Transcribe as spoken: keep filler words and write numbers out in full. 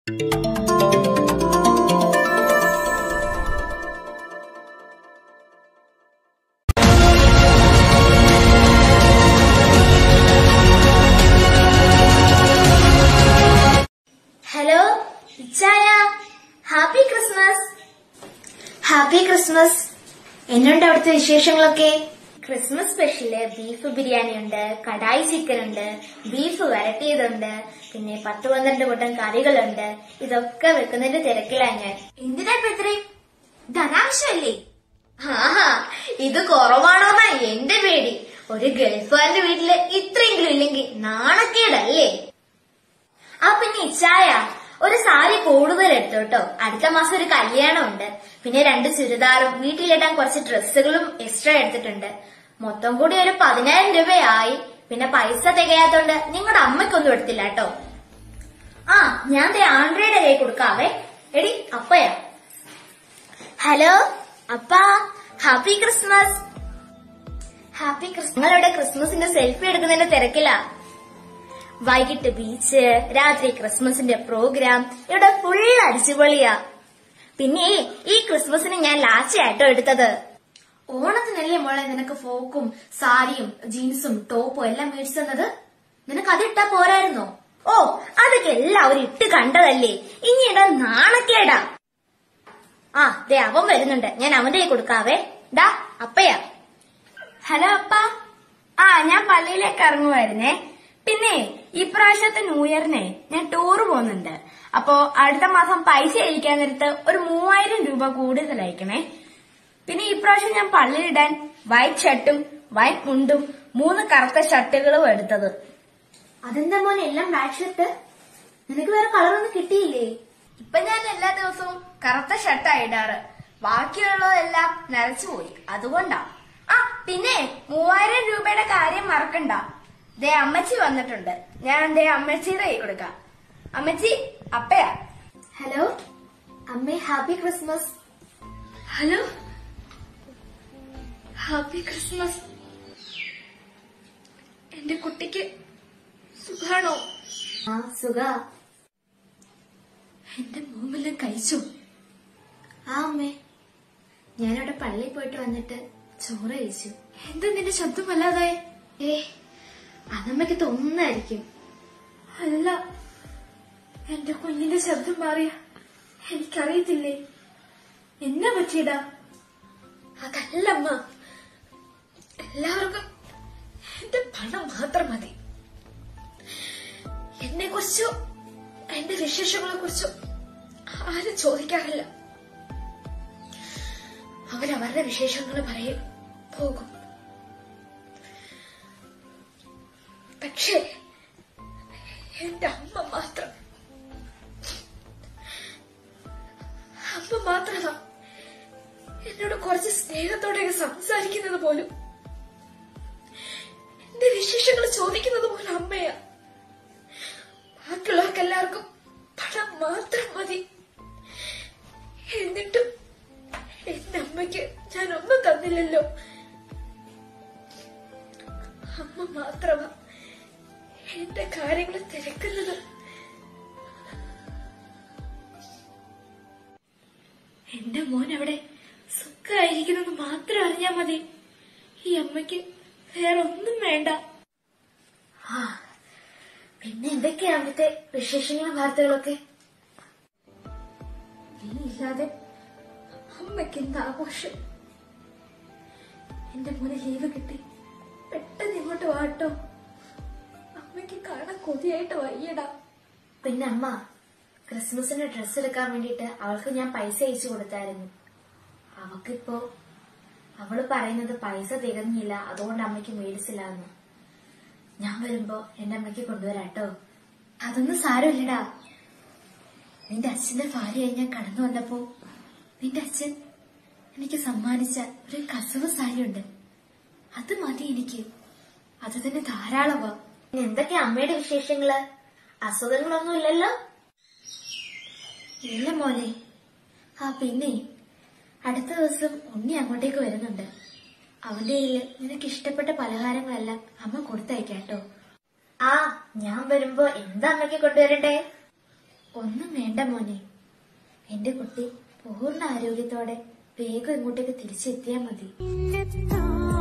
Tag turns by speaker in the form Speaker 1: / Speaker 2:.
Speaker 1: Hello ഇച്ചായ, happy Christmas. Happy Christmas. എന്നുണ്ട് അവിടുത്തെ വിശേഷങ്ങളൊക്കെ? ക്രിസ്മസ് സ്പെഷ്യല് ബീഫ് ബിരിയാണി ഉണ്ട്, കടായി ചിക്കൻ ഉണ്ട്, ബീഫ് വരട്ടിയതുണ്ട്, പിന്നെ പത്ത് പന്ത്രണ്ട് കൂട്ടം കറികളുണ്ട്. ഇതൊക്കെ വെക്കുന്നതിന്റെ തിരക്കിലാ ഞാൻ. എന്തിനാ ഇത്രയും? ഇത് അനാവശ്യമല്ലേ? ആഹാ, ഇത് കുറവാണോന്നാ എന്റെ പേടി. ഒരു ഗൾഫുകാരന്റെ വീട്ടില് ഇത്രയെങ്കിലും ഇല്ലെങ്കിൽ നാണക്കേടല്ലേ? ആ പിന്നെ ഇച്ചായ, ഒരു സാരി കൂടുതൽ എടുത്തോട്ടോ. അടുത്ത മാസം ഒരു കല്യാണം ഉണ്ട്. പിന്നെ രണ്ട് ചുരിദാറും വീട്ടിലിടാൻ കുറച്ച് ഡ്രസ്സുകളും എക്സ്ട്രാ എടുത്തിട്ടുണ്ട്. മൊത്തം കൂടി ഒരു പതിനായിരം രൂപയായി. പിന്നെ പൈസ തികയാത്തോണ്ട് നിങ്ങളുടെ അമ്മയ്ക്കൊന്നും എടുത്തില്ല കേട്ടോ. ആ, ഞാൻ ദേ ആൻഡ്രയുടെ കൈ കൊടുക്കാവേ. എടി അപ്പയാ. ഹലോ അപ്പാ, ഹാപ്പി ക്രിസ്മസ്. Happy Christmas. നിങ്ങളിവിടെ ക്രിസ്മസിന്റെ സെൽഫി എടുക്കുന്നതിന്റെ തിരക്കിലാ. വൈകിട്ട് ബീച്ച്, രാത്രി ക്രിസ്മസിന്റെ പ്രോഗ്രാം, ഇവിടെ ഫുൾ അടിച്ചുപൊളിയാ. പിന്നെ ഈ ക്രിസ്മസിന് ഞാൻ ലാച്ചയായിട്ടോ എടുത്തത്. ഓണത്തിനല്ലേ മോളെ നിനക്ക് ഫോക്കും സാരിയും ജീൻസും ടോപ്പും എല്ലാം മേടിച്ചു തന്നത്? നിനക്ക് അതിട്ടാ പോരായിരുന്നോ? ഓ, അതൊക്കെ എല്ലാവരും ഇട്ട് കണ്ടതല്ലേ, ഇനി ഇടാ നാണക്കേടാ. ആ ദേ അവൻ വരുന്നുണ്ട്, ഞാൻ അവന്റെ കൈ കൊടുക്കാവേ. ഡാ അപ്പയാ.
Speaker 2: ഹലോ അപ്പ. ആ, ഞാൻ പള്ളിയിലേക്ക് ഇറങ്ങുമായിരുന്നേ. പിന്നെ ഈ പ്രാവശ്യത്തെ ന്യൂ ഇയറിനെ ഞാൻ ടൂറ് പോകുന്നുണ്ട്. അപ്പോ അടുത്ത മാസം പൈസ അയക്കാൻ നേരത്ത് ഒരു മൂവായിരം രൂപ കൂടുതൽ അയക്കണേ. പിന്നെ ഈ പ്രാവശ്യം ഞാൻ പള്ളിയിടാൻ വൈറ്റ് ഷർട്ടും വൈറ്റ് മുണ്ടും മൂന്ന് കറുത്ത ഷർട്ടുകളും എടുത്തത്.
Speaker 1: അതെന്താ മോനെ എല്ലാം ബ്ലാക്ക് ഷർട്ട്? നിനക്ക് വേറെ കളറൊന്നും കിട്ടിയില്ലേ?
Speaker 2: ഇപ്പൊ ഞാൻ എല്ലാ ദിവസവും കറുത്ത ഷർട്ടാ ഇടാറ്. ബാക്കിയുള്ളതെല്ലാം നരച്ചുപോയി, അതുകൊണ്ടാ. ആ പിന്നെ മൂവായിരം രൂപയുടെ കാര്യം മറക്കണ്ട. ദേ അമ്മച്ചി വന്നിട്ടുണ്ട്, ഞാൻ ദേ അമ്മച്ചിയുടെ കൈ കൊടുക്കാം. അമ്മച്ചി അപ്പയാ.
Speaker 1: ഹലോ അമ്മേ, happy Christmas.
Speaker 2: Hello happy Christmas. എന്റെ കുട്ടിക്ക് സുഖാണോ?
Speaker 1: ആ സുഖ.
Speaker 2: എന്റെ മോമെല്ലാം കഴിച്ചു?
Speaker 1: ആ അമ്മേ, ഞാനവിടെ പള്ളിയിൽ പോയിട്ട് വന്നിട്ട് ചോറ് കഴിച്ചു.
Speaker 2: എന്താ നിന്റെ ശബ്ദം വല്ലാതായി?
Speaker 1: ഏ, അതമ്മയ്ക്ക് തോന്നുന്നായിരിക്കും.
Speaker 2: അല്ല, എന്റെ കുഞ്ഞിന്റെ ശബ്ദം മാറിയ എനിക്കറിയത്തില്ലേ. എന്നാ പറ്റിയടാ?
Speaker 1: അതല്ലമ്മ,
Speaker 2: എല്ലാവർക്കും എന്റെ പണം മാത്രം മതി. എന്നെ കുറിച്ചോ എന്റെ വിശേഷങ്ങളെ കുറിച്ചോ ആരും ചോദിക്കാറില്ല. അവരവരുടെ വിശേഷങ്ങൾ പറയും, പോകും. പക്ഷേ എന്റെ അമ്മ മാത്രം അമ്മ മാത്രമാ എന്നോട് കുറച്ച് സ്നേഹത്തോടെ സംസാരിക്കുന്നത് പോലും, എന്റെ വിശേഷങ്ങൾ ചോദിക്കുന്നത് പോലും അമ്മയാ. ബാക്കിയുള്ളവർക്ക് എല്ലാവർക്കും പണം മാത്രം മതി. എന്നിട്ടും എന്റെ അമ്മയ്ക്ക് ഞാൻ ഒന്നും തന്നില്ലല്ലോ. അമ്മ മാത്രമാ എന്റെ കാര്യങ്ങൾ തിരക്കുന്നത്. എന്റെ മോൻ അവിടെ സുഖമായിരിക്കുന്നത് മാത്രം അറിഞ്ഞാ മതി. ഈ അമ്മയ്ക്ക് വേറെ ഒന്നും വേണ്ട.
Speaker 1: ആ പിന്നെ എന്തൊക്കെയാ അവിടുത്തെ വിശേഷങ്ങളും വാർത്തകളൊക്കെ?
Speaker 2: നീ ഇല്ലാതെ അമ്മയ്ക്ക് എന്താ ആഘോഷം? എന്റെ മോനെ ലീവ് കിട്ടി, പെട്ടെന്ന് ഇങ്ങോട്ട് വാട്ടോ. അമ്മയ്ക്ക് കാണാൻ കൊതിയായിട്ട് വയ്യടാ.
Speaker 1: പിന്നെ അമ്മ, ക്രിസ്മസിന് ഡ്രസ്സ് എടുക്കാൻ വേണ്ടിട്ട് അവൾക്ക് ഞാൻ പൈസ അയച്ചു കൊടുത്തായിരുന്നു. അവക്കിപ്പോ അവള് പറയുന്നത് പൈസ തികഞ്ഞില്ല, അതുകൊണ്ട് അമ്മയ്ക്ക് മേടിച്ചില്ല എന്ന്. ഞാൻ വരുമ്പോ എന്റെ അമ്മയ്ക്ക് കൊണ്ടുവരാട്ടോ.
Speaker 2: അതൊന്നും സാരമില്ലടാ. നിന്റെ അച്ഛന്റെ ഭാര്യയായി ഞാൻ കടന്നു വന്നപ്പോ നിന്റെ അച്ഛൻ എനിക്ക് സമ്മാനിച്ച ഒരു കസവ് സാരിയുണ്ട്, അത് മതി എനിക്ക്. അത് തന്നെ ധാരാളമാ.
Speaker 1: എന്തൊക്കെയാ അമ്മയുടെ വിശേഷങ്ങള്? അസുഖങ്ങളൊന്നും ഇല്ലല്ലോ?
Speaker 2: ഇല്ല മോനെ. ആ പിന്നെ അടുത്ത ദിവസം ഉണ്ണി അങ്ങോട്ടേക്ക് വരുന്നുണ്ട്. അവന്റെ കയ്യില് നിനക്ക് ഇഷ്ടപ്പെട്ട പലഹാരങ്ങളെല്ലാം അമ്മ കൊടുത്തയക്കാട്ടോ.
Speaker 1: ആ, ഞാൻ വരുമ്പോ എന്താ അമ്മയ്ക്ക് കൊണ്ടുവരണ്ടേ? ഒന്നും വേണ്ട മോനെ. എന്റെ കുട്ടി പൂർണ്ണ ആരോഗ്യത്തോടെ വേഗം ഇങ്ങോട്ടേക്ക് തിരിച്ചെത്തിയാ മതി.